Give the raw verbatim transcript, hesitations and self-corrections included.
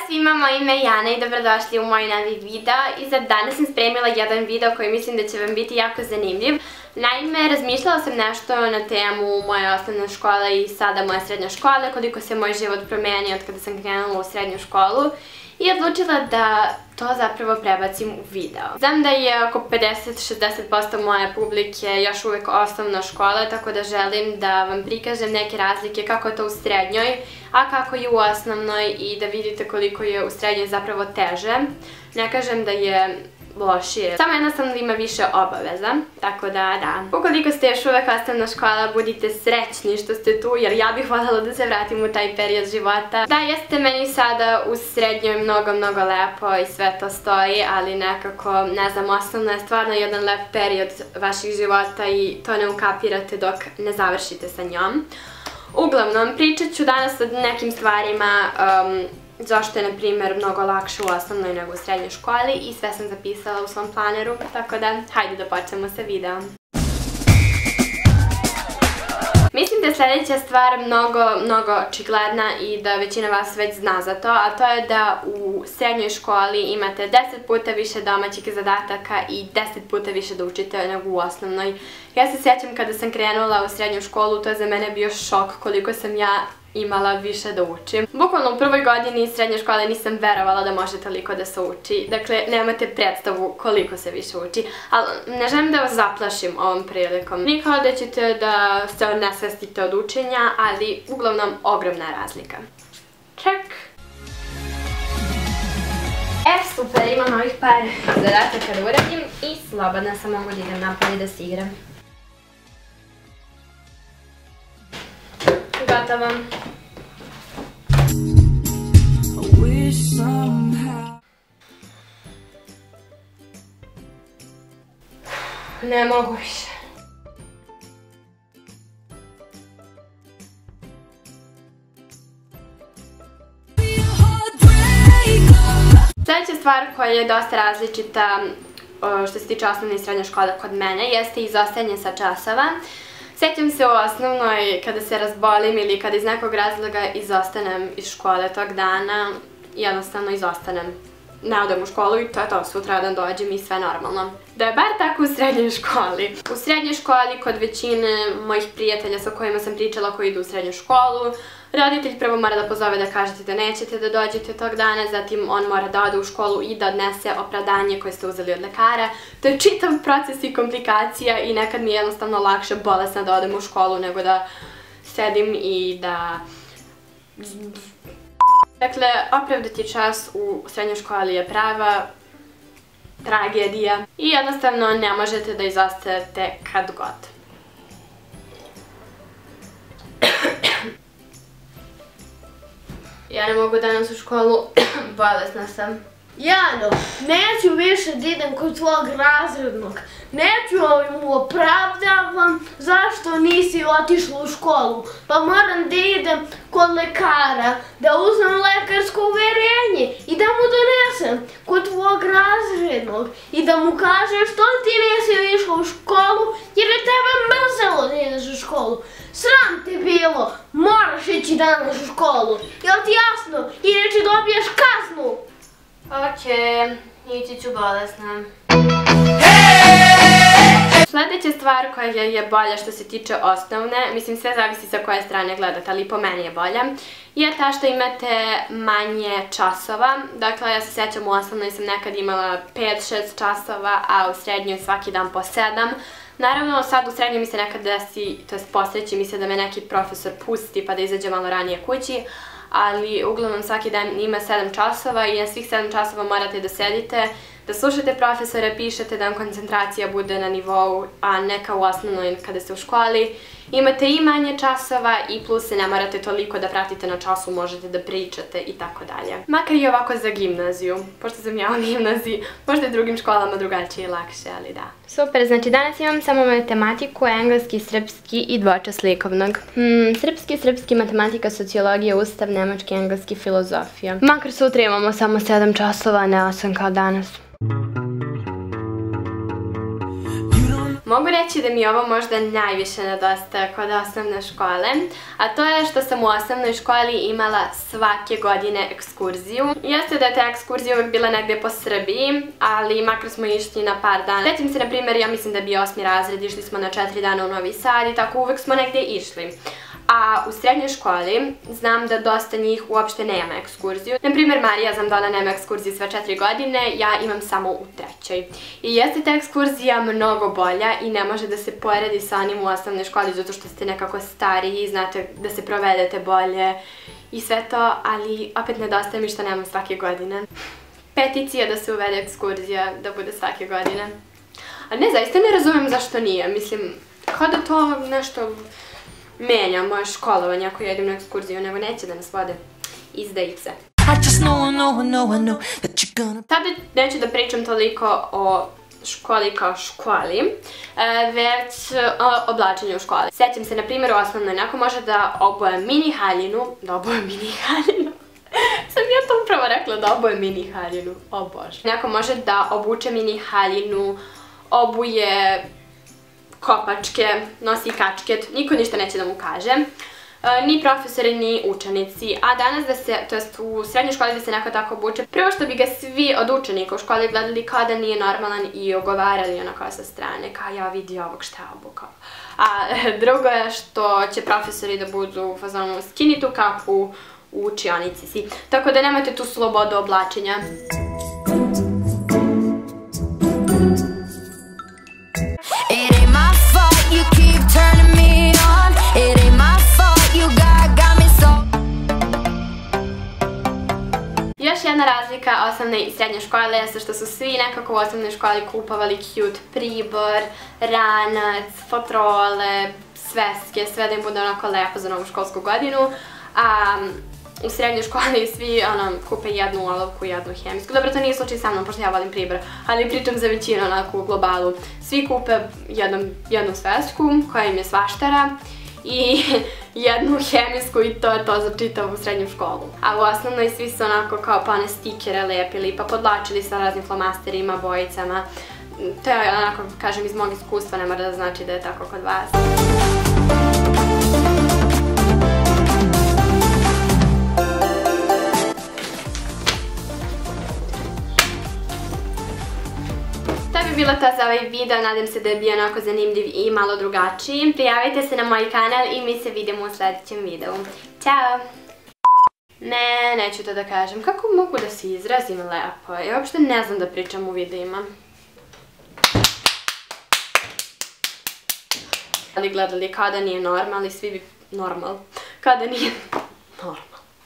svima, moje ime je Jana i dobrodošli u moj novi video. I za danas sam spremila jedan video koji mislim da će vam biti jako zanimljiv. Naime, razmišljala sam nešto na temu moje osnovne škole i sada moje srednje škole, koliko se moj život promenio od kada sam krenula u srednju školu i odlučila da to zapravo prebacim u video. Znam da je oko pedeset do šezdeset posto moje publike još uvek osnovna škola, tako da želim da vam prikažem neke razlike kako je to u srednjoj, a kako je u osnovnoj i da vidite koliko je u srednjoj zapravo teže. Ne kažem da je lošije, samo jednostavno ima više obaveza, tako da da. Ukoliko ste još uvek osnovna škola, budite srećni što ste tu, jer ja bih voljela da se vratim u taj period života. Da, jeste meni sada u srednjoj mnogo, mnogo lepo i sve to stoji, ali nekako, ne znam, osnovna je stvarno jedan lep period vaših života i to ne ukapirate dok ne završite sa njom. Uglavnom, pričat ću danas o nekim stvarima zašto je, na primjer, mnogo lakše u osnovnoj nego u srednjoj školi i sve sam zapisala u svom planeru, tako da hajde da počnemo sa videom. Mislim da je sljedeća stvar mnogo, mnogo očigledna i da većina vas već zna za to, a to je da u srednjoj školi imate deset puta više domaćih zadataka i deset puta više da učite nego u osnovnoj. Ja se sjećam kada sam krenula u srednju školu, to je za mene bio šok koliko sam ja imala više da učim. Bukvalno u prvoj godini srednje škole nisam verovala da može toliko da se uči. Dakle, nemate predstavu koliko se više uči. Ali ne želim da vas zaplašim ovom prilikom. Nikao da ćete da se odnesvestite od učenja, ali uglavnom ogromna razlika. Ček! E, super, imam ovih par zadataka da uradim i slobodna sam, mogu da idem napolje da se igram. Gotovo. Ne mogu više. Sljedeća stvar koja je dosta različita što se tiče osnovne i srednje škole kod mene jeste izostajanje sa časova. Sjećam se u osnovnoj kada se razbolim ili kada iz nekog razloga izostanem iz škole tog dana, jednostavno izostanem. Ne odem u školu i to je to, sutradan dođem i sve normalno. Da je bar tako u srednjoj školi. U srednjoj školi kod većine mojih prijatelja sa kojima sam pričala koji idu u srednju školu, roditelj prvo mora da pozove da kažete da nećete da dođete tog dana, zatim on mora da ode u školu i da odnese opravdanje koje ste uzeli od lekara. To je čitav proces i komplikacija i nekad mi je jednostavno lakše bolesna da odem u školu nego da sedim i da... Dakle, opravdati čas u srednjoj školi je prava tragedija i jednostavno ne možete da izostajete kad god. Ja ne mogu danas u školu, bolesna sam. Jano, neću više da idem kod tvojeg razrednog. Neću mu opravdavam zašto nisi otišla u školu. Pa moram da idem kod lekara, da uzmem lekarsko uverenje i da mu donesem kod tvojeg razrednog i da mu kažem što ti nisi išla u školu jer je tebe mrzelo da ideš u školu. Sram te bilo, moraš ići danas u školu. Jel ti jasno? Inače dobiješ kaznu. Okej, ići ću bolesna. Sljedeća stvar koja je bolja što se tiče osnovne, mislim sve zavisi sa koje strane gledate, ali po meni je bolja, je ta što imate manje časova. Dakle, ja se sjećam u osnovnoj sam nekad imala pet šest časova, a u srednjoj svaki dan po sedam. Naravno, sad u srednjoj mi se nekad desi, to jest posreći mi se da me neki profesor pusti pa da izađe malo ranije kući, ali uglavnom svaki dan ima sedam časova i na svih sedam časova morate da sedite, da slušate profesore, pišete da vam koncentracija bude na nivou, a ne kao u osnovnoj kada ste u školi. Imate i manje časova i plus se ne morate toliko da pratite na času, možete da pričate i tako dalje. Makar i ovako za gimnaziju, pošto sam ja u gimnaziji, možda i drugim školama drugačije i lakše, ali da. Super, znači danas imam samo matematiku, engleski, srpski i dvočas likovnog. Hmm, srpski, srpski, matematika, sociologija, ustav, nemački, engleski, filozofija. Makar sutra imamo samo sedam časova, ne osam kao danas. Mogu reći da mi ovo možda najviše nedostaje kod osnovne škole, a to je što sam u osnovnoj školi imala svake godine ekskurziju. Jeste da je ta ekskurzija uvijek bila negdje po Srbiji, ali makar smo išli na par dana. Sjećam se, na primjer, ja mislim da je bio osmi razred, išli smo na četiri dana u Novi Sad i tako uvijek smo negdje išli. A u srednjoj školi znam da dosta njih uopšte nema ekskurziju. Na primjer, Marija, znam da ona nema ekskurziju sve četiri godine, ja imam samo u trećoj. I jeste ta ekskurzija mnogo bolja i ne može da se poredi sa onim u osnovnoj školi zato što ste nekako stariji i znate da se provedete bolje i sve to, ali opet nedostaje mi što nemam svake godine. Peticija da se uvede ekskurzija, da bude svake godine. A ne, zaista ne razumijem zašto nije, mislim, kao da to nešto menja moje školovanje ako jedem na ekskurziju, nego neće da nas vode izdajice. Sada neću da pričam toliko o školi kao školi, već o oblačenju u školi. Sjećam se, na primjer, u osnovnoj neko može da oboje mini haljinu, da oboje mini haljinu, sam ja to upravo rekla, da oboje mini haljinu, o bože. Neko može da obuče mini haljinu, obuje kopačke, nosi kačket, niko ništa neće da mu kaže, ni profesori, ni učenici, a danas da se, to jest u srednjoj školi da se neko tako obuče, prvo što bi ga svi od učenika u školi gledali kao da nije normalan i ogovarali onako sa strane, kao ja vidi ovog šta je obukao. A drugo je što će profesori da budu u fazonu skini tu kapu u učionici si, tako da nemate tu slobodu oblačenja. Još jedna razlika osnovne i srednje škole je što su svi nekako u osnovnoj školi kupovali cute pribor, ranac, fotrole, sveske, sve da im bude onako lepo za novu školsku godinu. A u srednjoj školi svi kupe jednu olovku i jednu hemijsku. Dobro, to nije slučaj sa mnom, pošto ja volim pribor, ali pričam za većinu onako u globalu. Svi kupe jednu svesku koja im je svaštara i jednu hemijsku i to je to za čitavu srednju školu. A u osnovnoj svi su onako kao pa one stikere lepili, pa podlačili sa raznim flomasterima, bojicama. To je onako, kažem, iz mog iskustva, ne mora da znači da je tako kod vas. To bi bilo to za ovaj video, nadam se da je bio onako zanimljiv i malo drugačiji. Prijavite se na moj kanal i mi se vidimo u sljedećem videu. Ćao! Ne, neću to da kažem. Kako mogu da se izrazim lepo? Ja uopšte ne znam da pričam u videima. Ali gledali kao da nije normal i svi bi normal. Kao da nije normal.